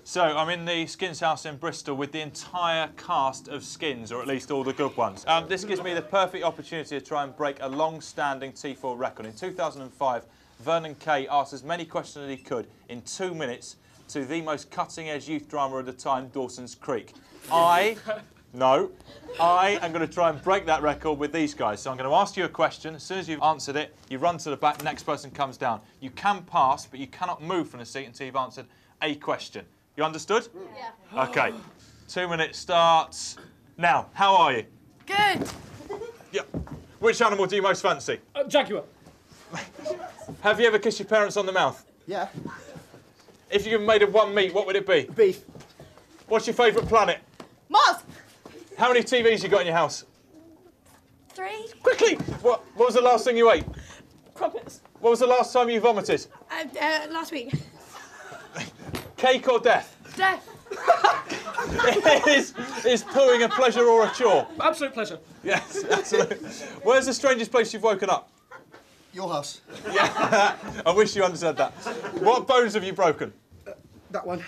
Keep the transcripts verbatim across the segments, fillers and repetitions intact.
So, I'm in the Skins house in Bristol with the entire cast of Skins, or at least all the good ones. Um, this gives me the perfect opportunity to try and break a long-standing T four record. In two thousand five, Vernon Kay asked as many questions as he could in two minutes to the most cutting-edge youth drama of the time, Dawson's Creek. I, no, I am going to try and break that record with these guys. So I'm going to ask you a question. As soon as you've answered it, you run to the back, next person comes down. You can pass, but you cannot move from the seat until you've answered a question. You understood? Yeah. OK. Two minutes starts now. How are you? Good. Yeah. Which animal do you most fancy? Uh, Jaguar. Have you ever kissed your parents on the mouth? Yeah. If you were made of one meat, what would it be? Beef. What's your favourite planet? Mars. How many T Vs you got in your house? Three. Quickly! What, what was the last thing you ate? Crumpets. What was the last time you vomited? Uh, uh, last week. Cake or death? Death. is, is pooing a pleasure or a chore? Absolute pleasure. Yes, absolutely. Where's the strangest place you've woken up? Your house. Yeah, I wish you understood that. What bones have you broken? Uh, that one.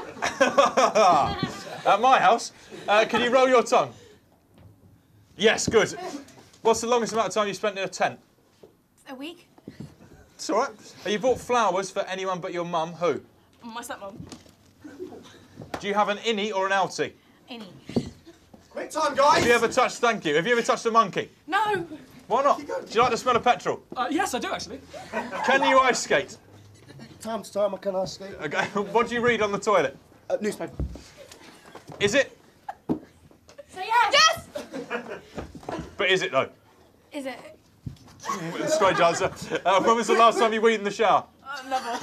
At my house. Uh, can you roll your tongue? Yes, good. What's the longest amount of time you spent in a tent? A week. It's all right. Have you bought flowers for anyone but your mum? Who? My stepmom. Do you have an innie or an outie? Any. Quick time, guys! Have you ever touched, thank you, have you ever touched a monkey? No. Why not? Do you like the smell of petrol? Uh, yes, I do, actually. Can you ice skate? Time to time, I can ice skate. Okay. What do you read on the toilet? Uh, newspaper. Is it? Say yes. Yes. But is it though? Is it? Strange answer. Uh, when was the last time you weed in the shower? Uh, never.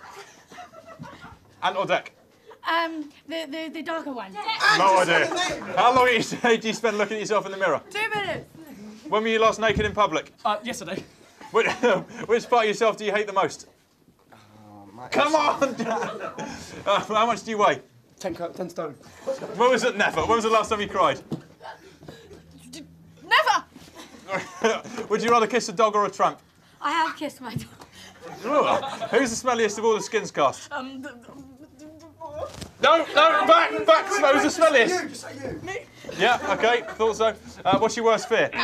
Ant or deck? Um, the the the darker one. No idea. How long each day do you spend looking at yourself in the mirror? Two minutes. When were you last naked in public? Uh, yesterday. Which, which part of yourself do you hate the most? Oh, my Come on, Dad. Uh, how much do you weigh? Ten, co ten stone. When was it? Never. When was the last time you cried? Never. Would you rather kiss a dog or a tramp? I have kissed my dog. Who's the smelliest of all the Skins cast? Um. The, No, no, back, back. Who's the smelliest? You, just say you. Me. Yeah, okay, thought so. Uh, what's your worst fear?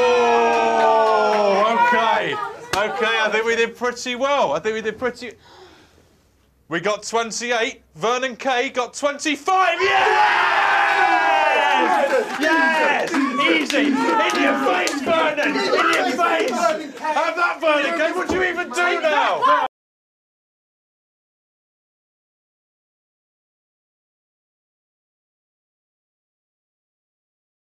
Oh, okay. Okay, I think we did pretty well. I think we did pretty... We got twenty-eight. Vernon Kay got twenty-five. Yes! Yes! Easy. In your face, Vernon. In your face. Have that, Vernon Kay. What do you even do now?